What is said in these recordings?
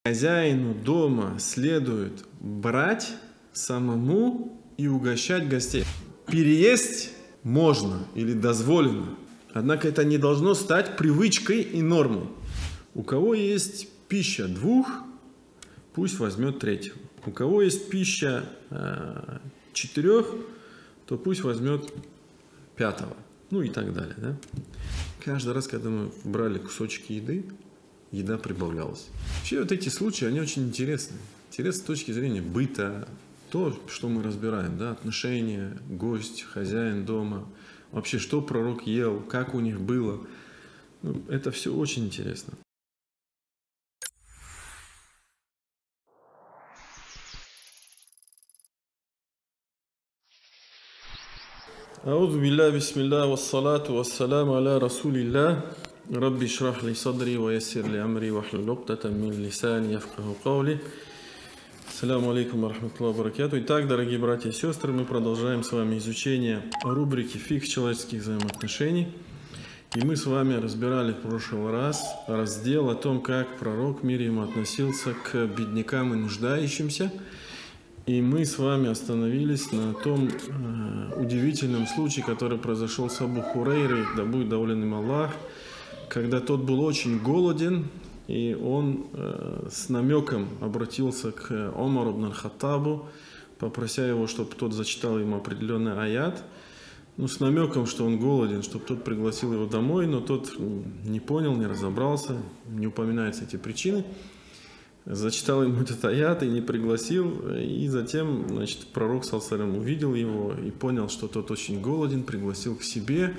Хозяину дома следует брать самому и угощать гостей. Переесть можно или дозволено, однако это не должно стать привычкой и нормой. У кого есть пища двух, пусть возьмет третьего. У кого есть пища четырех, то пусть возьмет пятого. Ну и так далее. Да? Каждый раз, когда мы брали кусочки еды, еда прибавлялась. Вообще вот эти случаи, они очень интересны. Интересны с точки зрения быта, то, что мы разбираем, да, отношения, гость, хозяин дома, вообще, что пророк ел, как у них было. Ну, это все очень интересно. Аузу билля, бисмилля, вассалату вассаламу аля расулилля. Рабби шрах ли садри ва яссир ли амри ва хлюл уктатан мин лисани яфкаху каули. Ассаламу алейкум ва рахматуллахи ва баракату. Итак, дорогие братья и сестры, мы продолжаем с вами изучение рубрики «Фикх человеческих взаимоотношений». И мы с вами разбирали в прошлый раз раздел о том, как пророк, мир ему, относился к беднякам и нуждающимся. И мы с вами остановились на том удивительном случае, который произошел с Абу Хурейрой, да будет доволен им Аллах, когда тот был очень голоден, и он с намеком обратился к Омару ибн аль-Хаттабу, попрося его, чтобы тот зачитал ему определенный аят, ну, с намеком, что он голоден, чтобы тот пригласил его домой, но тот не понял, не разобрался, не упоминаются эти причины. Зачитал ему этот аят и не пригласил, и затем, значит, пророк саллаллаху алейхи ва саллям увидел его и понял, что тот очень голоден, пригласил к себе,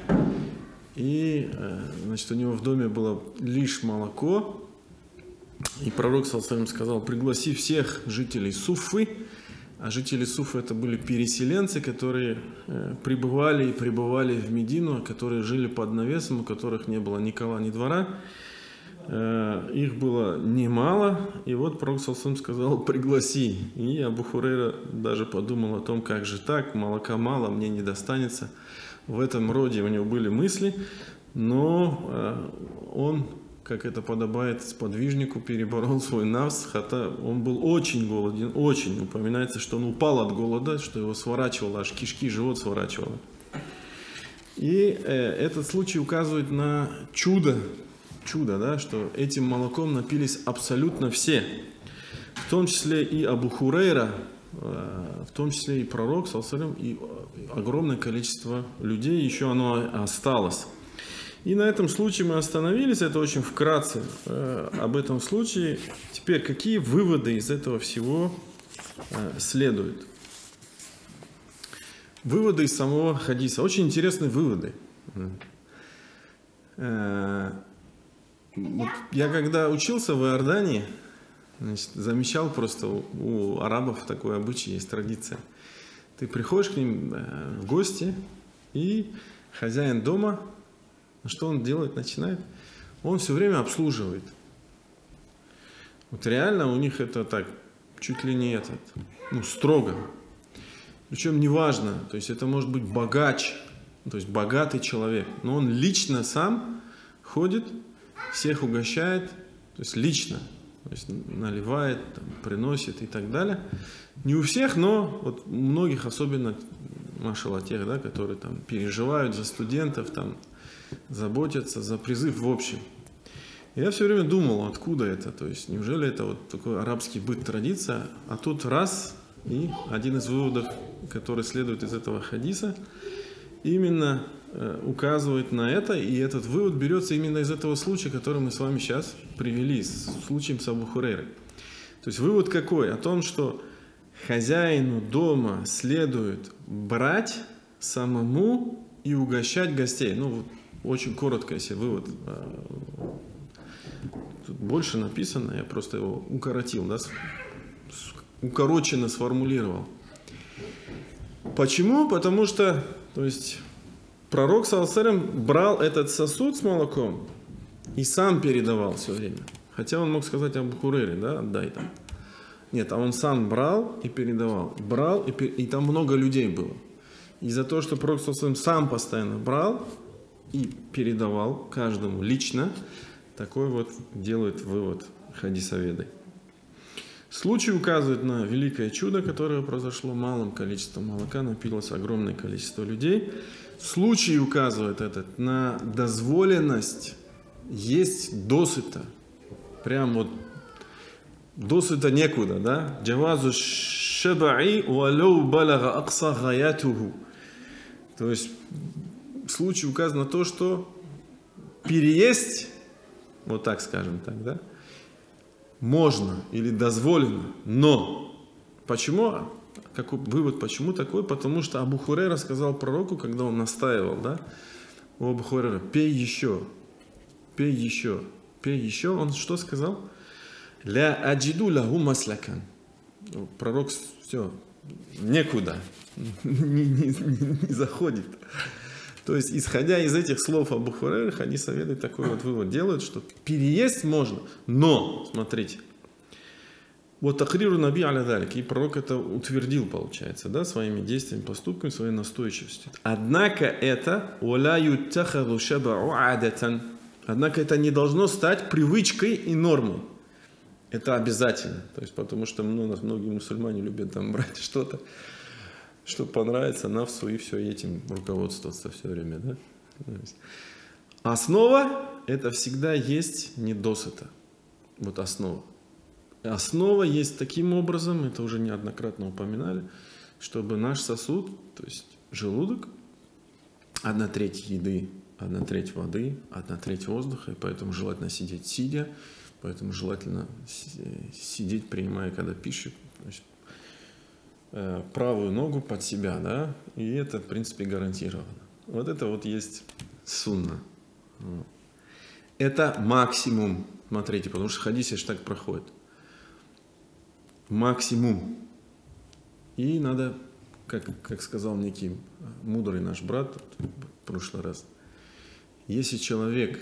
и, значит, у него в доме было лишь молоко, и пророк саллаллаху алейхи ва саллям сказал: пригласи всех жителей Суффы, а жители Суффы это были переселенцы, которые прибывали и пребывали в Медину, которые жили под навесом, у которых не было ни кола, ни двора. Их было немало, и вот пророк саллаллаху алейхи ва саллям сказал: пригласи. И Абу Хурейра даже подумал о том, как же так, молока мало, мне не достанется. В этом роде у него были мысли, но он, как это подобает сподвижнику, переборол свой нафс, хотя он был очень голоден, очень. Упоминается, что он упал от голода, что его сворачивало, аж кишки, живот сворачивало. И этот случай указывает на чудо, да, что этим молоком напились абсолютно все, в том числе и Абу Хурейра, в том числе и пророк, саллаллаху алейхи ва саллям, и огромное количество людей, еще оно осталось. И на этом случае мы остановились, это очень вкратце об этом случае. Теперь, какие выводы из этого всего следуют? Выводы из самого хадиса. Очень интересные выводы. Вот я когда учился в Иордании, значит, замечал просто у арабов такой обычай, есть традиция. Ты приходишь к ним в гости, и хозяин дома, что он делает, начинает? Он все время обслуживает. Вот реально у них это так, чуть ли не строго. Причем неважно, то есть это может быть богач, то есть богатый человек, но он лично сам ходит, всех угощает, то есть лично, то есть наливает, там, приносит и так далее. Не у всех, но вот у многих, особенно, машаллах, тех, да, которые там переживают за студентов, там, заботятся за призыв в общем. Я все время думал, откуда это, то есть неужели это вот такой арабский быт, традиция, а тут раз, и один из выводов, который следует из этого хадиса, именно указывает на это, и этот вывод берется именно из этого случая, который мы с вами сейчас привели, с случаем с Абу Хурейрой. То есть вывод какой? О том, что хозяину дома следует брать самому и угощать гостей. Ну, вот, очень коротко, если вывод. Тут больше написано, я просто его укоротил, да, укороченно сформулировал. Почему? Потому что, то есть, пророк, саллаллаху алейхи ва саллям, брал этот сосуд с молоком и сам передавал все время. Хотя он мог сказать Абу Хурейре, да, отдай там. Нет, а он сам брал и передавал. Брал, и там много людей было. И за то, что пророк, саллаллаху алейхи ва саллям, сам постоянно брал и передавал каждому лично, такой вот делает вывод хадисоведы. Случай указывает на великое чудо, которое произошло малым количеством молока, напилось огромное количество людей. Случай указывает этот на дозволенность есть досыта. Прям вот досыта некуда, да? Джавазу шабаи валау балага акса гаятуху. То есть случай указывает на то, что переесть, вот так скажем так, да? Можно или дозволено, но почему? Какой вывод, почему такой? Потому что Абу Хурейра сказал пророку, когда он настаивал, да, у Абу Хурейра: пей еще, пей еще, пей еще. Он что сказал? Ля аджиду лаху маслакан. Пророк, все, некуда, не заходит. То есть, исходя из этих слов Абу Хурейры, они советуют такой вот вывод, делают, что переесть можно, но, смотрите, вот тахриру наби аля далик, и пророк это утвердил, получается, да, своими действиями, поступками, своей настойчивостью. Однако это не должно стать привычкой и нормой. Это обязательно. То есть, потому что многие мусульмане любят там брать что-то, что понравится навсу, и все, этим руководствоваться все время, да? Основа это всегда есть недосыта. Вот основа. Основа есть таким образом, это уже неоднократно упоминали, чтобы наш сосуд, то есть желудок, 1/3 еды, 1/3 воды, 1/3 воздуха, и поэтому желательно сидеть сидя, поэтому желательно сидеть, принимая, когда пишет, значит, правую ногу под себя, да, и это, в принципе, гарантировано. Вот это вот есть сунна. Это максимум, смотрите, потому что в хадисе ж так проходит. Максимум. И надо, как сказал некий мудрый наш брат в прошлый раз, если человек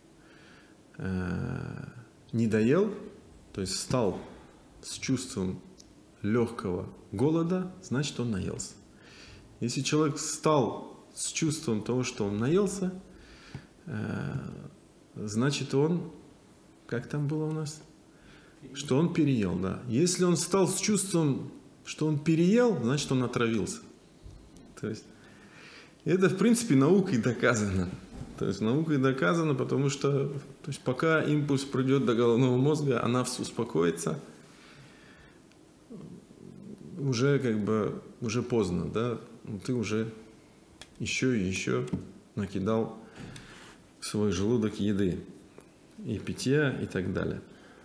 не доел, то есть встал с чувством легкого голода, значит, он наелся. Если человек встал с чувством того, что он наелся, значит, он, как там было у нас? Что он переел, да. Если он встал с чувством, что он переел, значит, он отравился. То есть, это, в принципе, наукой доказано. То есть, наукой доказано, потому что, то есть, пока импульс придет до головного мозга, она успокоится, уже как бы, уже поздно, да. Ты уже еще и еще накидал в свой желудок еды и питья и так далее.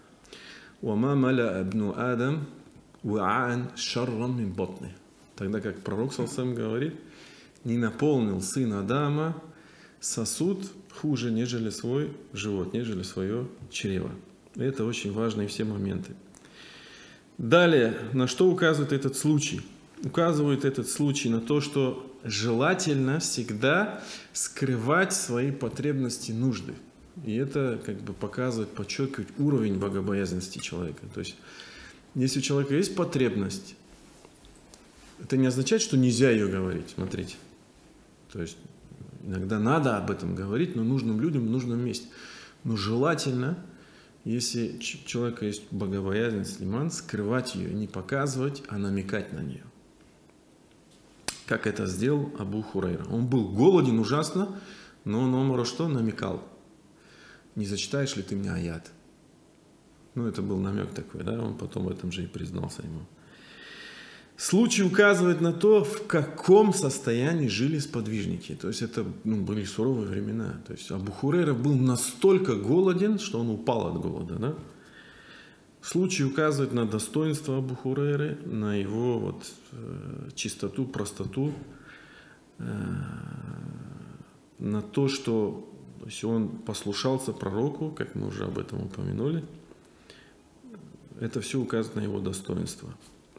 Тогда как пророк саллаллаху говорит, не наполнил сын Адама сосуд хуже, нежели свой живот, нежели свое чрево. Это очень важные все моменты. Далее, на что указывает этот случай? Указывает этот случай на то, что желательно всегда скрывать свои потребности, нужды. И это как бы показывает, подчеркивает уровень богобоязненности человека. То есть, если у человека есть потребность, это не означает, что нельзя ее говорить. Смотрите. То есть, иногда надо об этом говорить, но нужным людям в нужном месте. Но желательно, если у человека есть богобоязненность, лиман, скрывать ее, не показывать, а намекать на нее. Как это сделал Абу Хурейра. Он был голоден ужасно, но он Омару что? Намекал. Не зачитаешь ли ты мне аят? Ну, это был намек такой, да? Он потом в этом же и признался ему. Случай указывает на то, в каком состоянии жили сподвижники. То есть, это были суровые времена. То есть, Абу Хурейра был настолько голоден, что он упал от голода, да? Случай указывает на достоинство Абу Хурейры, на его вот, чистоту, простоту, на то, что то есть он послушался пророку, как мы уже об этом упомянули. Это все указывает на его достоинство.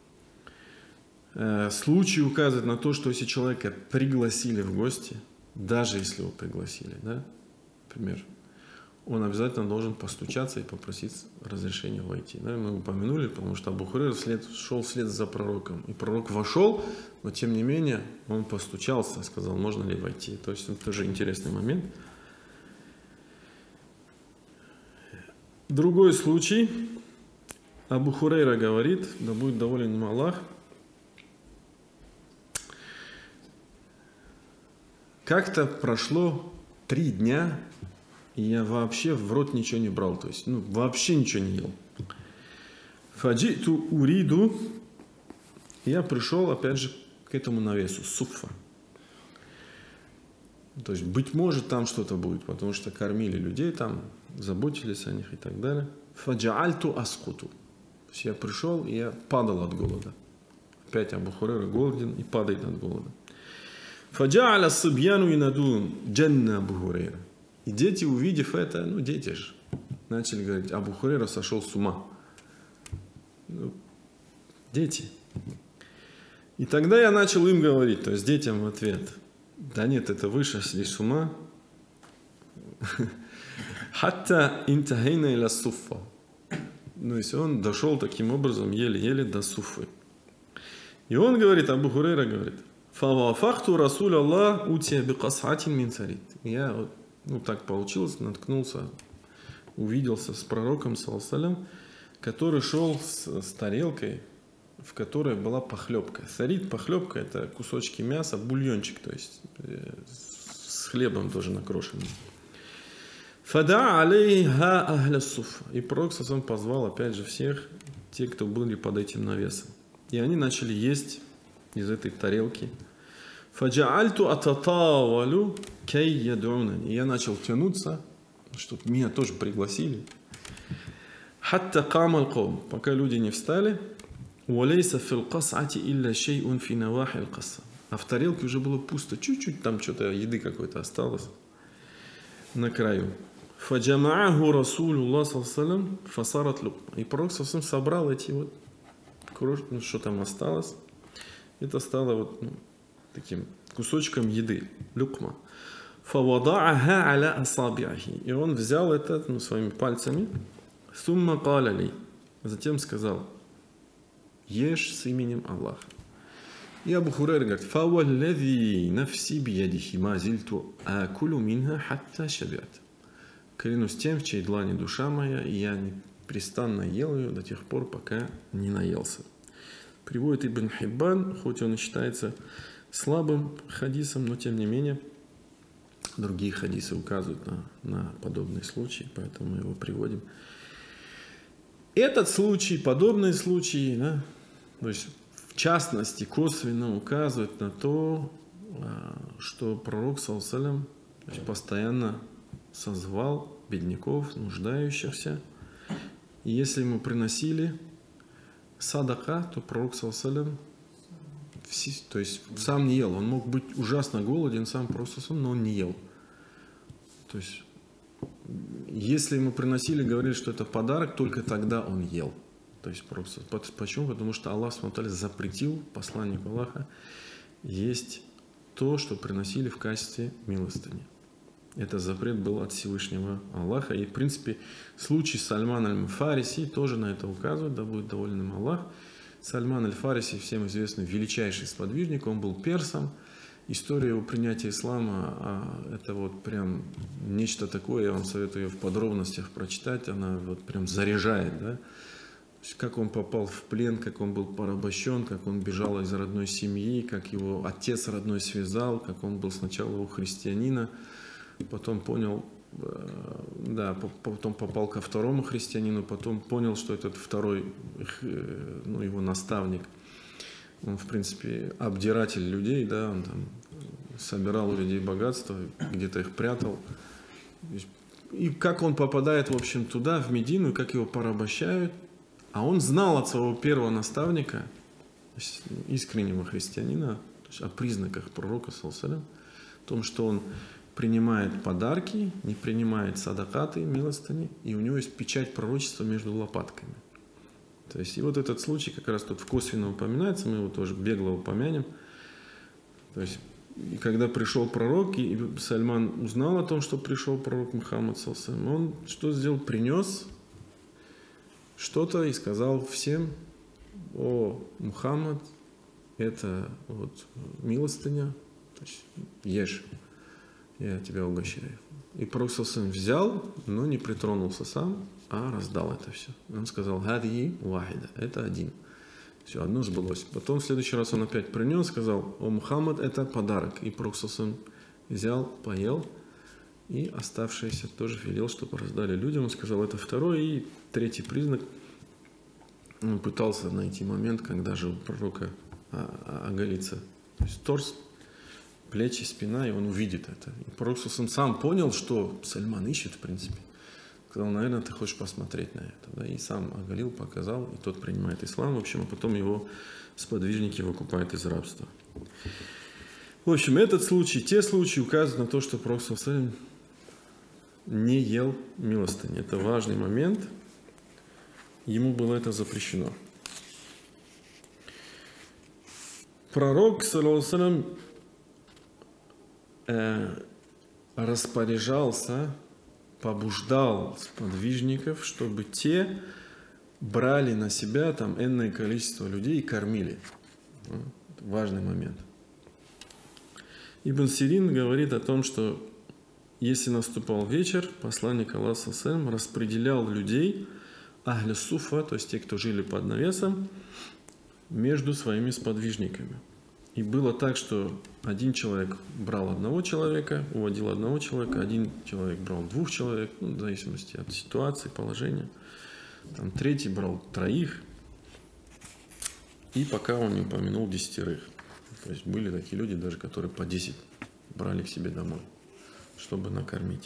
Случай указывает на то, что если человека пригласили в гости, даже если его пригласили, да, например, он обязательно должен постучаться и попросить разрешения войти. Да? Мы упомянули, потому что Абу Хурейра шел вслед за пророком. И пророк вошел, но тем не менее он постучался, сказал, можно ли войти. То есть это тоже интересный момент. Другой случай Абу Хурейра говорит, да будет доволен им Аллах, как-то прошло 3 дня, и я вообще в рот ничего не брал, то есть, вообще ничего не ел. Фаджиту уриду, я пришел, опять же, к этому навесу, суффа. То есть, быть может, там что-то будет, потому что кормили людей там, заботились о них и так далее. Фаджаальту аскуту. То есть, я пришел, и я падал от голода. Опять Абу Хурейра голоден и падает от голода. Фаджааля субьяну инадун джанна Абу Хурейра. И дети, увидев это, дети же, начали говорить, Абу Хурейра сошел с ума. Дети. И тогда я начал им говорить, то есть детям в ответ, да нет, это вы сошли с ума. Хатта интахейна иля суффа. То есть он дошел таким образом еле-еле до суффы. И он говорит, Абу Хурейра говорит, фавафахту расуль Аллах утия бикасхатин мин сарит. Я так получилось, наткнулся, увиделся с пророком, саллаллаху алейхи ва саллям, который шел с тарелкой, в которой была похлебка. Сарит, похлебка, это кусочки мяса, бульончик, то есть с хлебом тоже накрошенным. Фада алейха ахля суф. И пророк сам позвал, опять же, всех, те, кто были под этим навесом. И они начали есть из этой тарелки. Фаджаальту ататавалю кей ядунани. И я начал тянуться, чтобы меня тоже пригласили. Хатта камал ком. Пока люди не встали. Уалейса фил касати илля шейун фи навахил каса. А в тарелке уже было пусто. Чуть-чуть там что-то еды какой-то осталось на краю. Фаджамааху расулуллах саллаллаху фасарат лукма. И пророк собрал эти что там осталось. Это стало таким кусочком еды. Люкма. Фавадааха аля асабиахи. И он взял это своими пальцами. Сумма каляли. Затем сказал, ешь с именем Аллаха. И Абу Хурейра говорит, фаваллази нафси биядихи ма зильту акулу минха хатта шабиат. Клянусь тем, в чьей длани душа моя, и я непрестанно ел ее до тех пор, пока не наелся. Приводит Ибн Хиббан, хоть он и считается слабым хадисом, но тем не менее другие хадисы указывают на подобные случаи, поэтому мы его приводим. Этот случай, подобные случаи, то есть в частности косвенно указывают на то, что пророк саллаллаху алейхи ва саллям постоянно созвал бедняков, нуждающихся. И если ему приносили садака, то пророк саллаллаху алейхи ва саллям, то есть сам не ел. Он мог быть ужасно голоден, сам просто но он не ел. То есть если ему приносили, говорили, что это подарок, только тогда он ел. То есть просто. Почему? Потому что Аллах СУБХАНАＨУ ва ТААЛА запретил посланнику Аллаха есть то, что приносили в качестве милостыни. Это запрет был от Всевышнего Аллаха. И в принципе случай Сальман аль-Фариси тоже на это указывает, да будет доволен им Аллах. Сальман аль-Фариси, всем известный, величайший сподвижник, он был персом. История его принятия ислама, это прям нечто такое, я вам советую ее в подробностях прочитать, она прям заряжает, да? То есть, как он попал в плен, как он был порабощен, как он бежал из родной семьи, как его отец родной связал, как он был сначала у христианина, потом понял, потом попал ко второму христианину, потом понял, что этот второй, его наставник, он, в принципе, обдиратель людей, да, он там собирал у людей богатство, где-то их прятал. И как он попадает, в общем, туда, в Медину, как его порабощают. А он знал от своего первого наставника, искреннего христианина, то есть о признаках пророка, саллаллаху алейхи ва саллям, о том, что он принимает подарки, не принимает садакаты, милостыни, и у него есть печать пророчества между лопатками. То есть, и этот случай как раз тут в косвенно упоминается, мы его тоже бегло упомянем. То есть, и когда пришел пророк, и Сальман узнал о том, что пришел пророк Мухаммад, саллаллаху алейхи ва саллям, он что сделал? Принес что-то и сказал всем: о, Мухаммад, это милостыня, то есть ешь, я тебя угощаю. И Пророк взял, но не притронулся сам, а раздал это все. Он сказал: «Хадии вахида», это один. Все, одно сбылось. Потом в следующий раз он опять принес, сказал: «О Мухаммад, это подарок». И Пророк взял, поел, и оставшиеся тоже велел, чтобы раздали людям. Он сказал: это второй. И третий признак. Он пытался найти момент, когда же у пророка оголится, то есть торс, плечи, спина, и он увидит это. И пророк сам понял, что Сальман ищет, в принципе. Сказал: наверное, ты хочешь посмотреть на это. Да? И сам оголил, показал, и тот принимает ислам, в общем, а потом его сподвижники выкупают из рабства. В общем, этот случай, те случаи указывают на то, что пророк не ел милостыни. Это важный момент. Ему было это запрещено. Пророк, саллаллаху алейхи, распоряжался, побуждал сподвижников, чтобы те брали на себя там энное количество людей и кормили. Это важный момент. Ибн Сирин говорит о том, что если наступал вечер, посланник Аллаха распределял людей, ахля суфа, то есть те, кто жили под навесом, между своими сподвижниками. И было так, что один человек брал одного человека, уводил одного человека, один человек брал двух человек, в зависимости от ситуации, положения. Там третий брал троих, и пока он не упомянул 10. То есть были такие люди, даже которые по 10 брали к себе домой, чтобы накормить.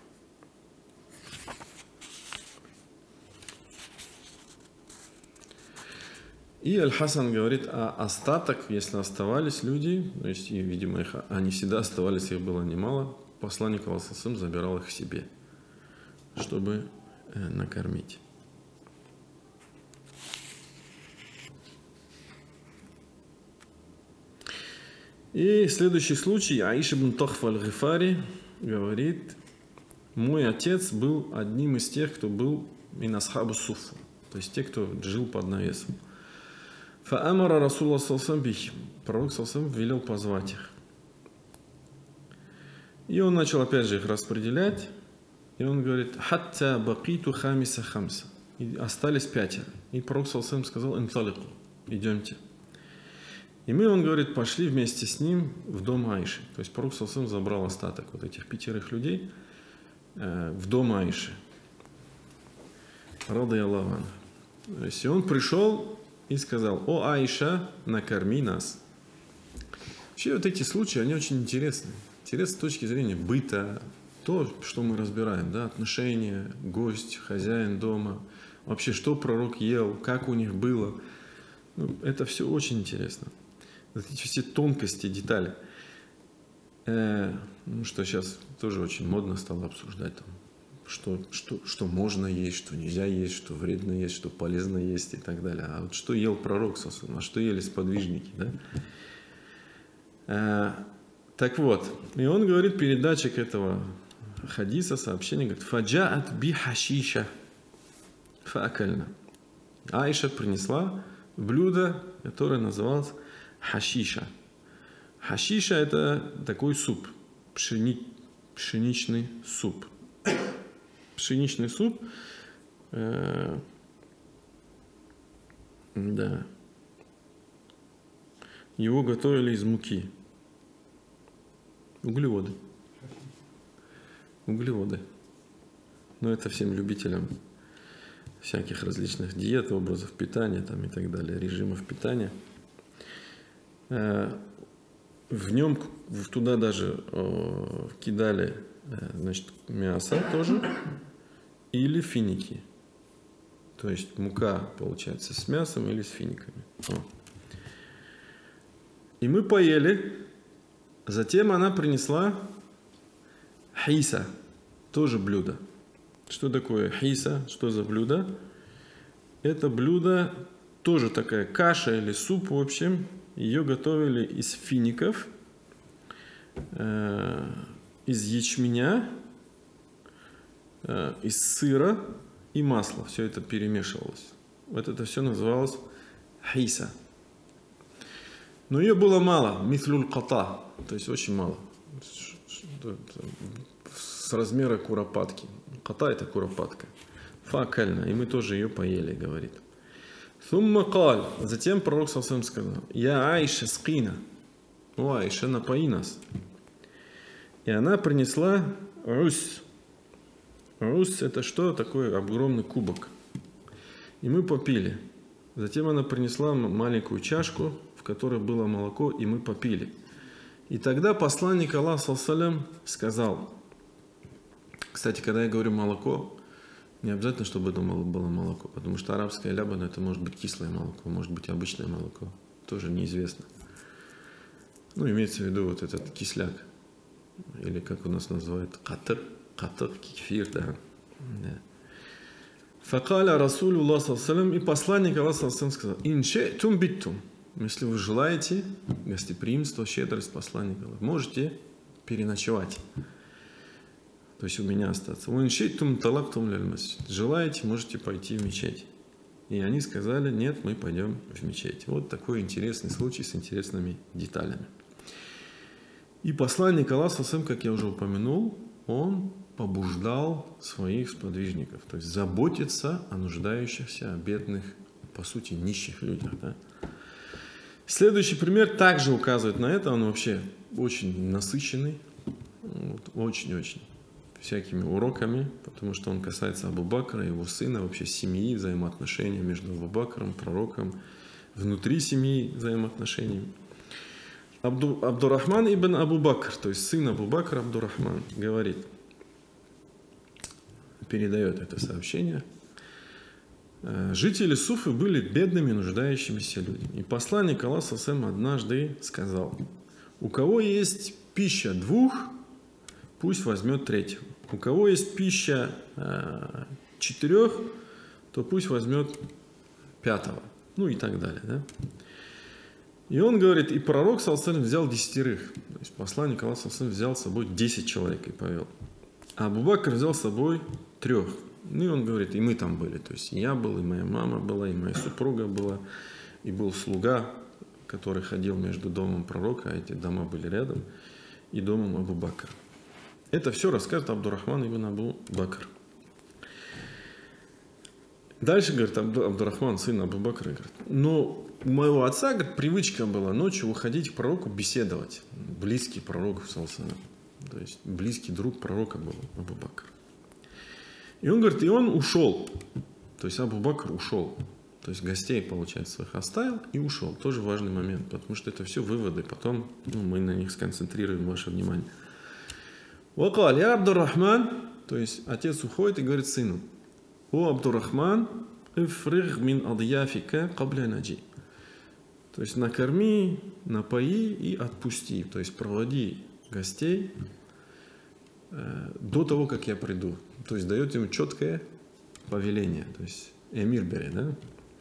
И Аль-Хасан говорит, а остаток, если оставались люди, то есть, и, видимо, они всегда оставались, их было немало, посланник Аллаха забирал их к себе, чтобы накормить. И следующий случай, Аиша ибн Тахфа аль-Гифари говорит: мой отец был одним из тех, кто был мин асхабу суффа, то есть те, кто жил под навесом. Фаамара Расулла саллаллаху алейхи, пророк саллаллаху алейхи велел позвать их. И он начал опять же их распределять, и он говорит: хатта бакиту хамиса хамса, и остались 5. И пророк саллаллаху алейхи сказал: инталику, идемте. И мы, он говорит, пошли вместе с ним в дом Аиши. То есть пророк саллаллаху алейхи забрал остаток вот этих 5 людей в дом Аиши. Радиаллаху анха. То есть и он пришел и сказал: о Аиша, накорми нас. Вообще вот эти случаи, они очень интересны. Интересны с точки зрения быта, то, что мы разбираем, да, отношения, гость, хозяин дома, вообще, что пророк ел, как у них было. Ну, это все очень интересно. Эти все тонкости, детали. Что сейчас тоже очень модно стало обсуждать, там, что можно есть, что нельзя есть, что вредно есть, что полезно есть и так далее. А вот что ел пророк, а что ели сподвижники, да? Так вот, и он говорит, передатчик этого хадиса, сообщения, говорит: фаджаат би хашиша фаакальна. Аиша принесла блюдо, которое называлось хашиша. Хашиша — это такой суп, пшеничный суп. Пшеничный суп, да. Его готовили из муки. Углеводы. Но это всем любителям всяких различных диет, образов питания там, и так далее, режимов питания. В нем туда даже кидали, значит, мясо тоже или финики. То есть мука, получается, с мясом или с финиками. И мы поели. Затем она принесла хиса, тоже блюдо. Что такое хиса? Что за блюдо? Это блюдо тоже такая каша или суп, в общем. Ее готовили из фиников, из ячменя, из сыра и масла. Все это перемешивалось. Вот это все называлось хиса. Но ее было мало, мислюль ката, то есть очень мало. с размера куропатки. Кота это куропатка. Факальна, и мы тоже ее поели, говорит. Сумма каль. Затем пророк саллаллаху алейхи ва саллям сказал: Я Аиша скина. О, Аиша, напои нас. И она принесла рус. Рус это что? Такой огромный кубок. И мы попили. Затем она принесла маленькую чашку, в которой было молоко, и мы попили. И тогда посланник Аллаха саллаллаху алейхи ва саллям сказал. Кстати, когда я говорю молоко, не обязательно, чтобы это было молоко, потому что арабское лябан это может быть кислое молоко, может быть обычное молоко, тоже неизвестно. Ну, имеется в виду вот этот кисляк, или как у нас называют, катыр, кефир, да. Факаля Расулуллах саллаллаху алейхи ва саллям, и посланник Аллаха саллаллаху алейхи ва саллям сказал: Инше'тум биттум, если вы желаете гостеприимство, щедрость посланника, можете переночевать. То есть у меня остаться. Желаете, можете пойти в мечеть. И они сказали: нет, мы пойдем в мечеть. Вот такой интересный случай с интересными деталями. И посланник Аллаха, как я уже упомянул, он побуждал своих сподвижников, то есть заботиться о нуждающихся, о бедных, по сути, нищих людях. Да? Следующий пример также указывает на это. Он вообще очень насыщенный, очень-очень всякими уроками, потому что он касается Абу Бакра, его сына, вообще семьи, взаимоотношения между Абу Бакром, пророком, внутри семьи взаимоотношений. Абдурахман ибн Абу Бакр, то есть сын Абу Бакра Абдурахман, говорит, передает это сообщение: жители Суфы были бедными, нуждающимися людьми. И посланник Аллаха однажды сказал: у кого есть пища двух, пусть возьмет третьего. У кого есть пища 4, то пусть возьмет 5. Ну и так далее. Да? И он говорит, и пророк саллаллаху алейхи ва саллям взял 10. То есть посланник Аллаха взял с собой 10 человек и повел. А Абу Бакр взял с собой 3. Ну и он говорит, и мы там были. То есть и я был, и моя мама была, и моя супруга была, и был слуга, который ходил между домом пророка, а эти дома были рядом, и домом Абу Бакра. Это все рассказывает Абдурахман ибн Абу Бакр. Дальше, говорит, Абдурахман, сын Абу Бакра, говорит, но у моего отца, говорит, привычка была ночью выходить к пророку беседовать. Близкий пророк, то есть близкий друг пророка был Абу Бакр. И он говорит, и он ушел. То есть Абу Бакр ушел. То есть гостей, получается, своих оставил и ушел. Тоже важный момент, потому что это все выводы. Потом мы на них сконцентрируем ваше внимание. Вакаль, я Абдурахман, то есть отец уходит и говорит сыну: о Абдурахман, ифриг мин адьяфика кабля наджи. То есть накорми, напои и отпусти. То есть проводи гостей до того, как я приду. То есть дает ему четкое повеление. То есть эмир бери, да?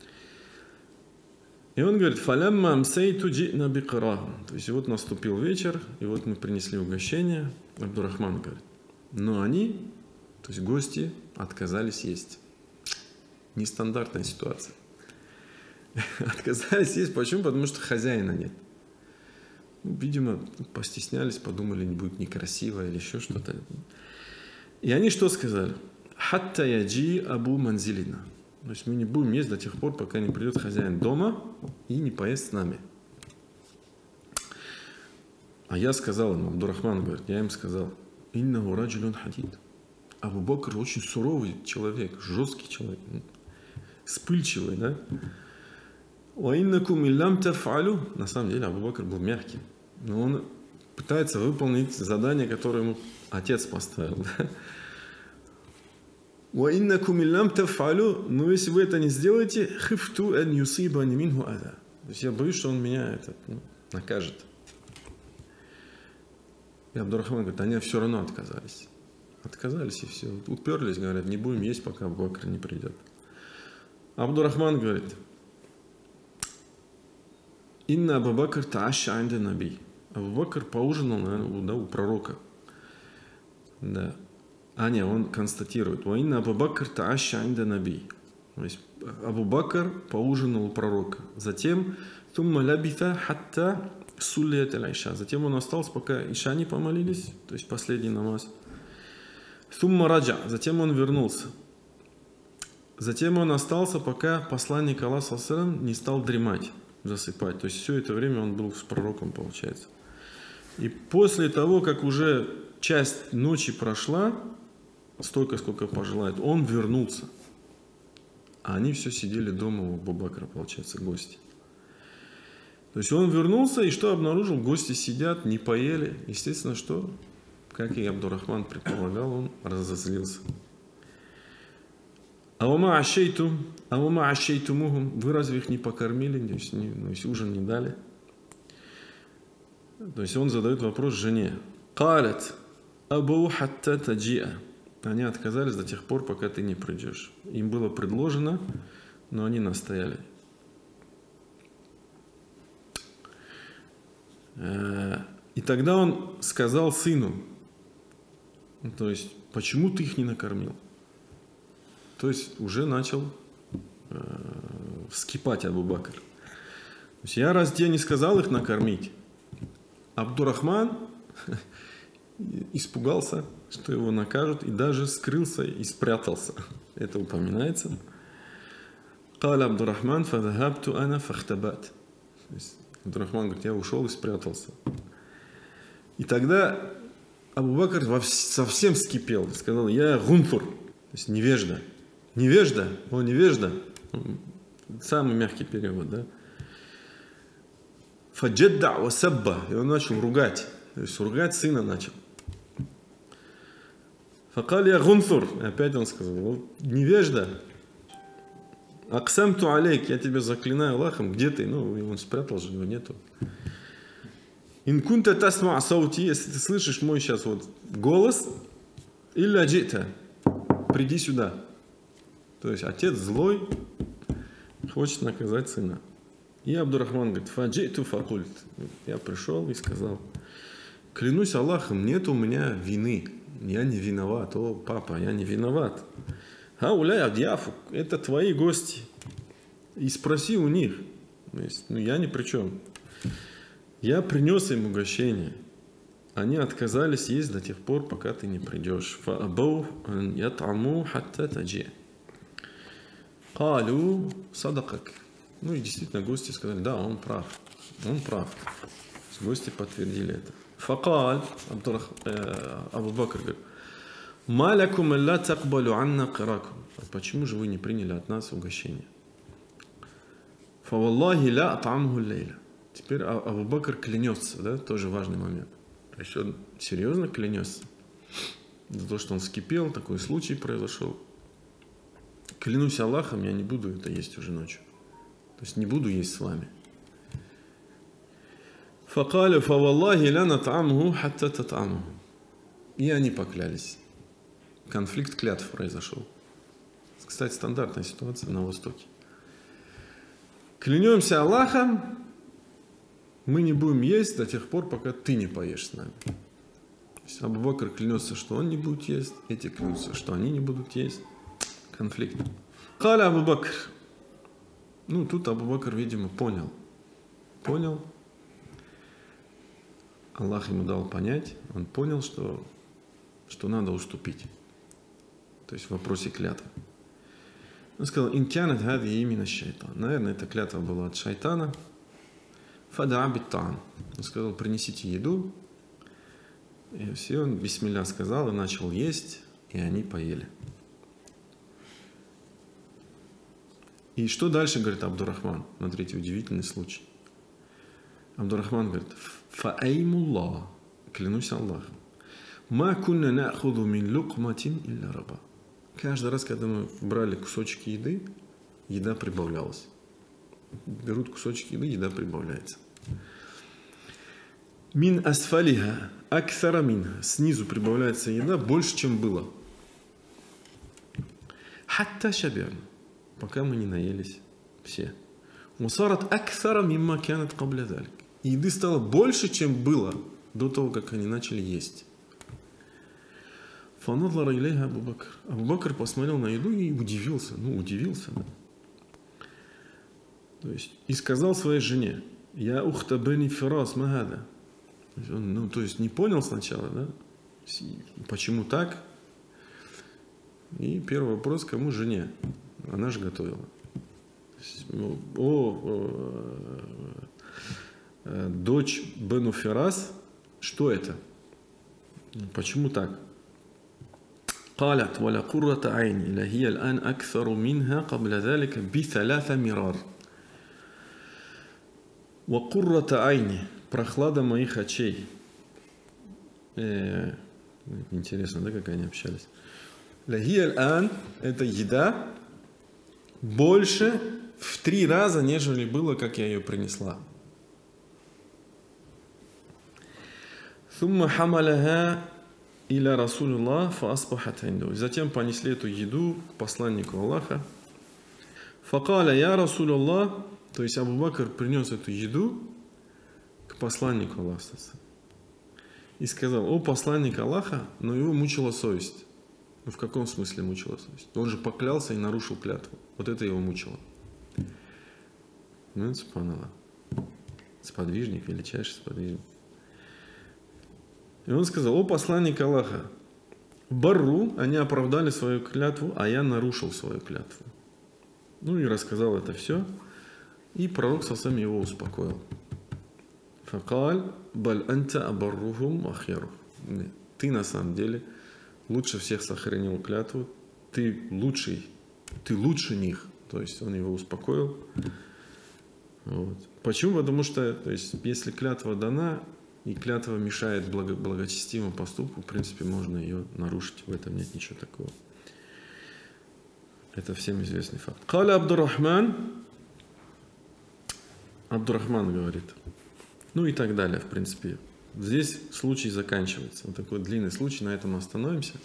И он говорит, фалямма амсейту джи'на биқарахум. То есть вот наступил вечер, и вот мы принесли угощение. Абдурахман говорит, но они, то есть гости, отказались есть. Нестандартная ситуация. Отказались есть. Почему? Потому что хозяина нет. Видимо, постеснялись, подумали, будет некрасиво или еще что-то. И они что сказали? Хатта яджи абу манзилина. То есть мы не будем есть до тех пор, пока не придет хозяин дома и не поест с нами. А я сказал им, Абдурахман говорит, я им сказал, иннаху раджулюн хадид. Абу Бакр очень суровый человек, жесткий человек, вспыльчивый, да? Ва иннакум иллам таф'алу. На самом деле Абу Бакр был мягким, но он пытается выполнить задание, которое ему отец поставил. Да? Ва иннакум иллам таф'алу. Но если вы это не сделаете, хифту ан юсибани минху ада. То есть я боюсь, что он меня накажет. И Абдурахман говорит, они все равно отказались. Отказались и все. Уперлись, говорят, не будем есть, пока Абу Бакр не придет. Абдурахман говорит, инна Абу Бакр та'ашша инда наби. Абу Бакр поужинал, наверное, у пророка. Да. А не, он констатирует, ва инна Абу Бакр та'ашша инда наби. То есть Абу Бакр поужинал у пророка. Затем тумма лабита хатта суллият аль-иша. Затем он остался, пока иша не помолились, то есть последний намаз. Сумма раджа. Затем он вернулся. Затем он остался, пока посланник Аллаха не стал дремать, засыпать. То есть все это время он был с пророком, получается. И после того, как уже часть ночи прошла, столько, сколько пожелает, он вернулся. А они все сидели дома у Абу Бакра, получается, гости. То есть он вернулся, и что обнаружил? Гости сидят, не поели. Естественно, что, как и Абдурахман предполагал, он разозлился. Аума ашейтумухум, вы разве их не покормили, то есть ужин не дали? То есть он задает вопрос жене. Калят абу хатта таджиа. Они отказались до тех пор, пока ты не придешь. Им было предложено, но они настояли. И тогда он сказал сыну, то есть, почему ты их не накормил? То есть уже начал вскипать Абу Бакр. То есть я раз тебе не сказал их накормить, Абдурахман испугался, что его накажут, и даже скрылся и спрятался. Это упоминается. قال Абдурахман фадхабту ана фахтабат. Абдурахман говорит, я ушел и спрятался. И тогда Абу Бакр совсем вскипел, сказал, я гунфур, то есть невежда. Невежда, о, невежда. Самый мягкий перевод, да. Фаджадда ва сабба. И он начал ругать. То есть ругать сына начал. Факал я гунфур. И опять он сказал, невежда. Аксамту алейк, я тебя заклинаю Аллахом. Где ты? Ну, он спрятал же, его нету. Инкунта тасма саути, если ты слышишь мой сейчас вот голос, илля джита, приди сюда. То есть отец злой, хочет наказать сына. И Абдурахман говорит, фаджиту факульт. Я пришел и сказал, клянусь Аллахом, нет у меня вины. Я не виноват. О, папа, я не виноват. Хауляй адьяфу, это твои гости. И спроси у них. То есть, я ни при чем. Я принес им угощение. Они отказались есть до тех пор, пока ты не придешь. Фаабау ан ят'аму хатта таджи. Калю садакак. Ну и действительно гости сказали, да, он прав. Он прав. Гости подтвердили это. Факаль, Абу Бакр говорит, малякум алла такбалю анна каракум. Почему же вы не приняли от нас угощение? Фаваллахи ла ат'амху лейля. Теперь Абу Бакр клянется, да, тоже важный момент. То есть он серьезно клянется за то, что он вскипел, такой случай произошел. Клянусь Аллахом, я не буду это есть уже ночью. То есть не буду есть с вами. Факаля фаваллахи ла нат'амху хатта тат'амху. И они поклялись. Конфликт клятв произошел. Кстати, стандартная ситуация на Востоке. Клянемся Аллахом, мы не будем есть до тех пор, пока ты не поешь с нами. То есть Абу Бакр клянется, что он не будет есть, эти клянутся, что они не будут есть. Конфликт. Каля Абу Бакр. Ну, тут Абу Бакр, видимо, понял. Аллах ему дал понять, он понял, что надо уступить. То есть в вопросе клятвы. Он сказал, интянат хади именно шайтан. Наверное, эта клятва была от шайтана. Фада абитан. Он сказал, принесите еду. И все, он бисмилля сказал и начал есть, и они поели. И что дальше, говорит Абдурахман? Смотрите, удивительный случай. Абдурахман говорит, фааймуллах, клянусь Аллахом, ма кунна на'худу мин лукматин илля раба. Каждый раз, когда мы брали кусочки еды, еда прибавлялась. Берут кусочки еды, еда прибавляется. Мин асфалиха аксара минха. Снизу прибавляется еда больше, чем было. Хатта шабирна. Пока мы не наелись все. Мусарат аксара мимма канат кабля залик. Еды стало больше, чем было до того, как они начали есть. Фанадла райлейха Абу Бакр. Абу Бакр посмотрел на еду и удивился. Да? То есть, и сказал своей жене, я ухта бени фирас магада. Он, то есть не понял сначала, да? Почему так? И первый вопрос, кому? Жене. Она же готовила. Дочь Бену Фирас, что это? Почему так? قالت ولا قرة عين لهي الآن أكثر منها قبل ذلك ب3 مرار. وقرة عين, прохлада моих очей. Интересно, да, как они общались? Лахия аль-ан, это еда больше в 3 раза, нежели было, как я ее принесла. ثم حملها إلى رسول الله فأصبحت عنده. Затем понесли эту еду к посланнику Аллаха. فقال يا رسول الله, то есть Абу Бакр принес эту еду к посланнику Аллаха и сказал: о посланник Аллаха, но его мучила совесть. Ну, в каком смысле мучила совесть? Он же поклялся и нарушил клятву. Вот это его мучило. Ну, субханаллах. Сподвижник, величайший сподвижник. И он сказал: о посланник Аллаха, барру, они оправдали свою клятву, а я нарушил свою клятву. Ну и рассказал это все. И пророк сам его успокоил. Факаль баль анта абаррухум ахиру. Ты на самом деле лучше всех сохранил клятву. Ты лучше них. То есть он его успокоил. Вот. Почему? Потому что, то есть, если клятва дана, и клятва мешает благочестивому поступку, в принципе, можно ее нарушить. В этом нет ничего такого. Это всем известный факт. Каля Абдуррахман говорит. Ну и так далее, в принципе. Здесь случай заканчивается. Вот такой длинный случай, на этом остановимся.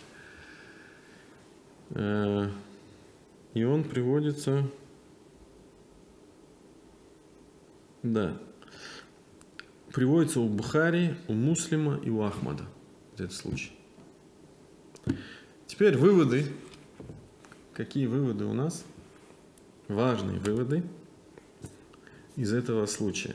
И он приводится... Да. Приводится у Бухари, у Муслима и у Ахмада. Этот случай. Теперь выводы. Какие выводы у нас? Важные выводы из этого случая.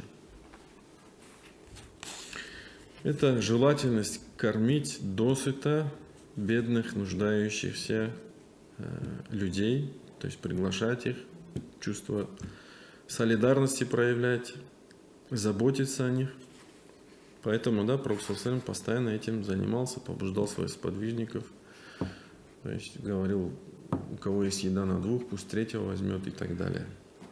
Это желательность кормить досыта бедных, нуждающихся людей, то есть приглашать их, чувство солидарности проявлять, заботиться о них. Поэтому, да, Пророк постоянно этим занимался, побуждал своих сподвижников, то есть говорил: у кого есть еда на 2, пусть 3-го возьмет и так далее.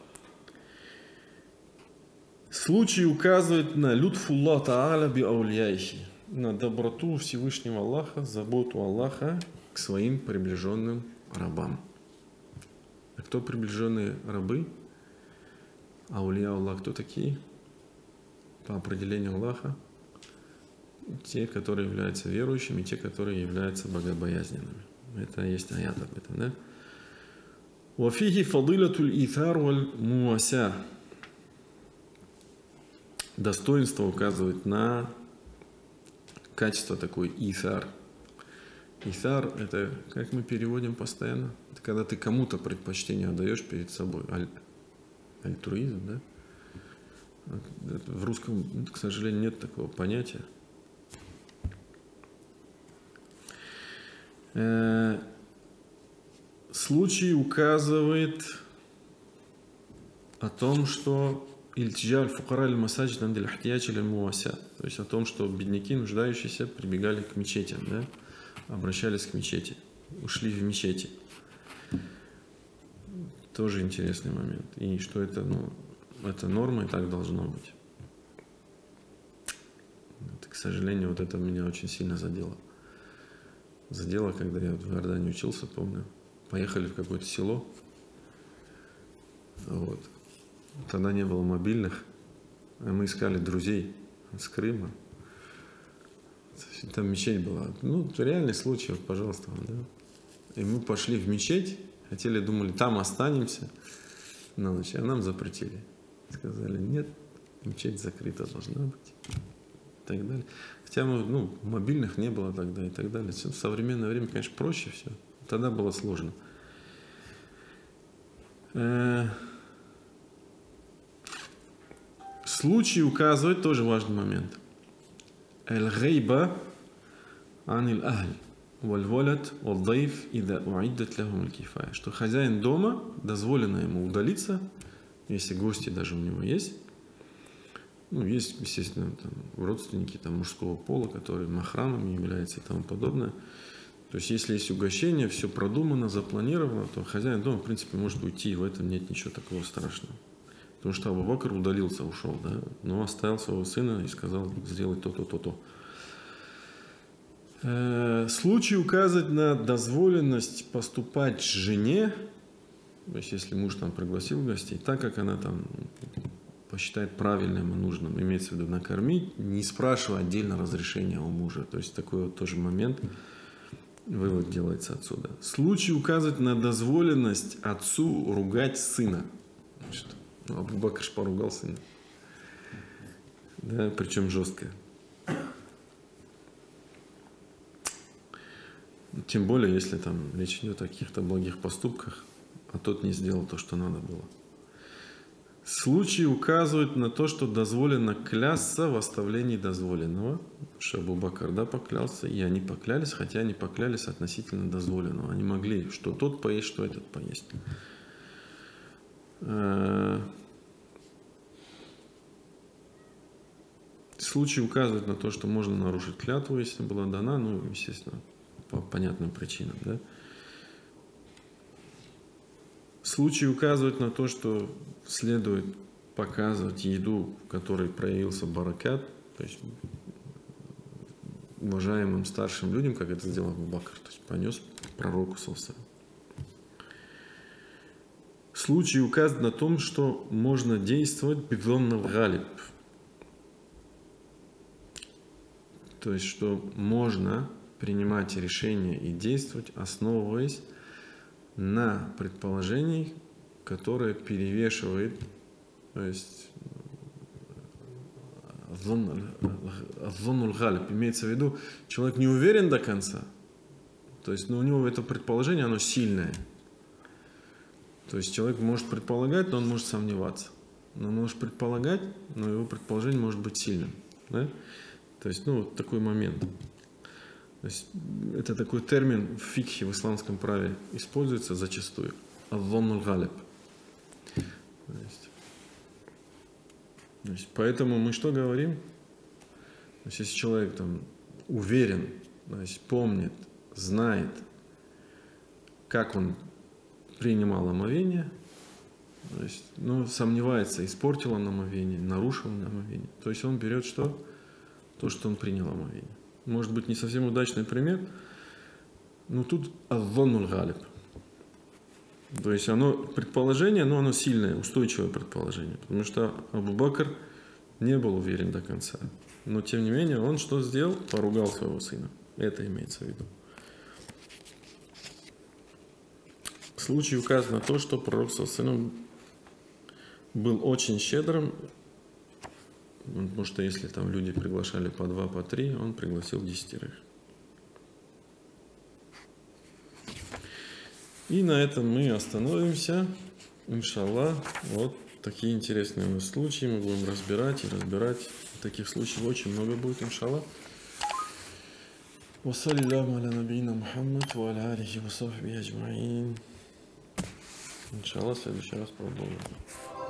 Случай указывает на лютфуллах та'аля би аулияихи, на доброту Всевышнего Аллаха, заботу Аллаха к своим приближенным рабам. А кто приближенные рабы? Аулия Аллах кто такие? По определению Аллаха, те, которые являются верующими, те, которые являются богобоязненными. Это есть аят об этом, да? Вафихи фадилатуль ithар валь муася. Достоинство указывает на качество такой ithar. Ithar — это, как мы переводим постоянно, это когда ты кому-то предпочтение отдаешь перед собой. Альтруизм, да? В русском, к сожалению, нет такого понятия. Случай указывает о том, что то есть о том, что бедняки, нуждающиеся, прибегали к мечетям, да? Обращались к мечети, ушли в мечети. Тоже интересный момент. И что это, это норма, и так должно быть. Вот, к сожалению, вот это меня очень сильно задело. Задело, когда я в Иордании учился, помню. Поехали в какое-то село. Вот. Тогда не было мобильных. А мы искали друзей с Крыма. Там мечеть была. Реальный случай, вот, пожалуйста. Да? И мы пошли в мечеть. Думали, там останемся на ночь. А нам запретили. Сказали: нет, мечеть закрыта должна быть. И так далее. Хотя мобильных не было тогда и так далее. В современное время, конечно, проще все. Тогда было сложно. Случай указывает, тоже важный момент. Эль-гейба аниль ахль. вальвалят валдайф ида уиддат лахум аль-кифая, что хозяин дома дозволено ему удалиться, если гости даже у него есть. Ну, есть, естественно, там, родственники там, мужского пола, которые махрамами являются и тому подобное. То есть, если есть угощение, все продумано, запланировано, то хозяин дома, в принципе, может уйти, и в этом нет ничего такого страшного. Потому что Абу Бакр удалился, ушел, да, но оставил своего сына и сказал сделать то-то, то-то. Случай указывает на дозволенность поступать жене, то есть, если муж там пригласил гостей, так как она там посчитает правильным и нужным, имеется в виду накормить, не спрашивая отдельно разрешения у мужа. То есть такой вот тоже момент, вывод делается отсюда. Случай указывает на дозволенность отцу ругать сына. Абу Бакр поругал сына. Да, причем жестко. Тем более, если там речь идет о каких-то благих поступках, а тот не сделал то, что надо было. Случай указывает на то, что дозволено клясться в оставлении дозволенного. Что Абу Бакр, да, поклялся, и они поклялись, хотя они поклялись относительно дозволенного. Они могли что тот поесть, что этот поесть. Случай указывает на то, что можно нарушить клятву, если была дана, ну, естественно, по понятным причинам, да. Случай указывает на то, что следует показывать еду, в которой проявился баракат, то есть уважаемым старшим людям, как это сделал Абу Бакр, то есть понес пророку саллаллаху. Случай указывает на том, что можно действовать бидоннал галиб, то есть что можно принимать решения и действовать, основываясь на предположении, которое перевешивает, то есть аззоннуль галиб, имеется в виду, человек не уверен до конца, то есть, но у него это предположение, оно сильное. То есть человек может предполагать, но он может сомневаться. Он может предполагать, но его предположение может быть сильным. Да? То есть, ну, вот такой момент. То есть, это такой термин в фикхе, в исламском праве используется зачастую. Аззоннуль галиб. То есть, поэтому мы что говорим? То есть, если человек там уверен, то есть, помнит, знает, как он принимал омовение, то есть, ну, сомневается, испортил он омовение, нарушил он омовение. То есть он берет что? То, что он принял омовение. Может быть, не совсем удачный пример, но тут аззоннуль галиб. То есть оно предположение, но оно сильное, устойчивое предположение. Потому что Абу Бакр не был уверен до конца. Но тем не менее, он что сделал? Поругал своего сына. Это имеется в виду. Случай указан на то, что пророк со сыном был очень щедрым, потому что если там люди приглашали по 2, по 3, он пригласил 10. И на этом мы остановимся. Иншаллах. Вот такие интересные у нас случаи. Мы будем разбирать и разбирать. Таких случаев очень много будет, иншаллах. Ва саллиллаху аля набийна Мухаммад ва аля алихи ва сахбихи аджмаин. Иншаллах, в следующий раз продолжим.